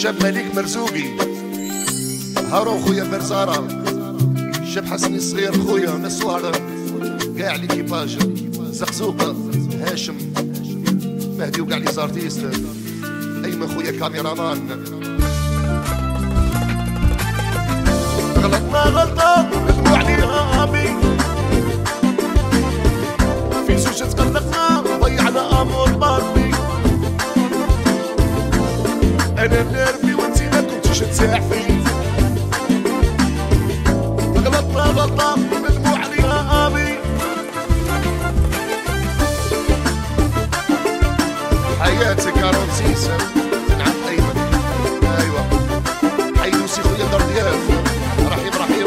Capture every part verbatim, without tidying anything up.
شاب مليك مرزوقي، هارون خويا برزارة، شاب حسني الصغير خويا نسوار، كاع ليكيباج زقزوق هاشم مهدي وكاع لي زارتيست، ايمن خويا كاميرامان. غلطنا غلطة ندمو عليها ابي، في زوج تقلقنا ضيعنا امور باربي، انا نرفي وانتي ما كنتيش تساعفي. غلطنا غلطة ندمو عليها ابي، حياتك يا رمسيس نعم ايمن. ايوا حيدوسي خويا دار ضياف، رحيم رحيم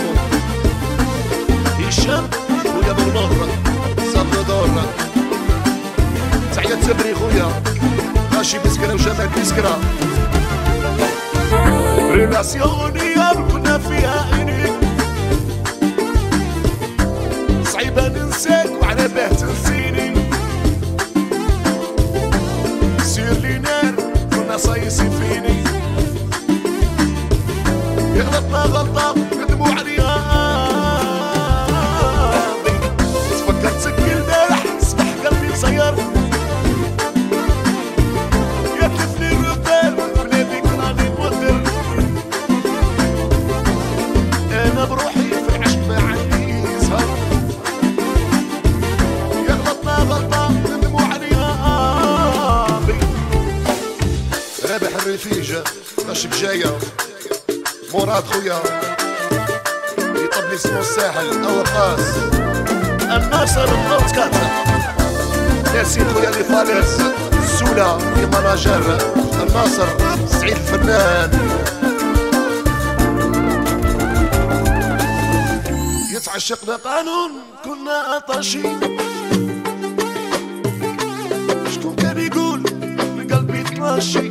هشام خويا بالنهر صبر دور، تحية تبري خويا غاشي بسكرة وجمال بسكرة. ريلاسيوني كنا فيها عينيك، صعيبة ننساك وعلى باه تنسيني، سير لي نار كنا صايصين فيني. غلطنا غلطة ندمو عليها، تفكرتك البارح صبح قلبي مصير، يا تلفني الربال بلا بيك راني نوتر، انا بروحي في العشق ما عندي سهر. يا غلطنا غلطة ندمو عليها، رابح الرفيجة غشك جاية مراد خويا يطبلي اسمو الساحل اوقاس الناصر النوت كاتا، ياسين خويا اللي فالس السولة اللي مناجر الناصر سعيد الفنان. يتعشقنا قانون كنا طاشين، شكون كان يقول قلبي طاشي،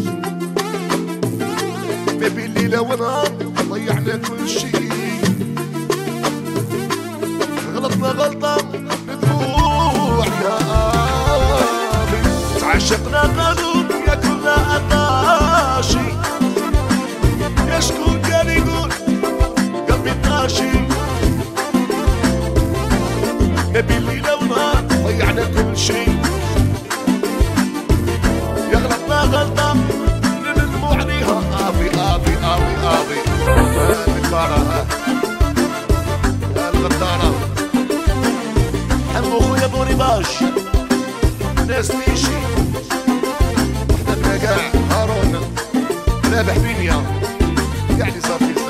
بيبي الليلة ونهار ضيعنا كل شي. غلطنا غلطة ندمو عليها، تعشقنا قانون يا كلنا عطاشي، يا شكون كان يقول قلبي طاشي، بيبي الليلة ونهار ضيعنا كل شي. يا غلطنا غلطة ندمو عليها، ابي ابي ابي ابي الكبارة الغدارة حمو خويا بوريباش ناس ميشي وحدة كاع هارون رابح بينيا كاع لي صافي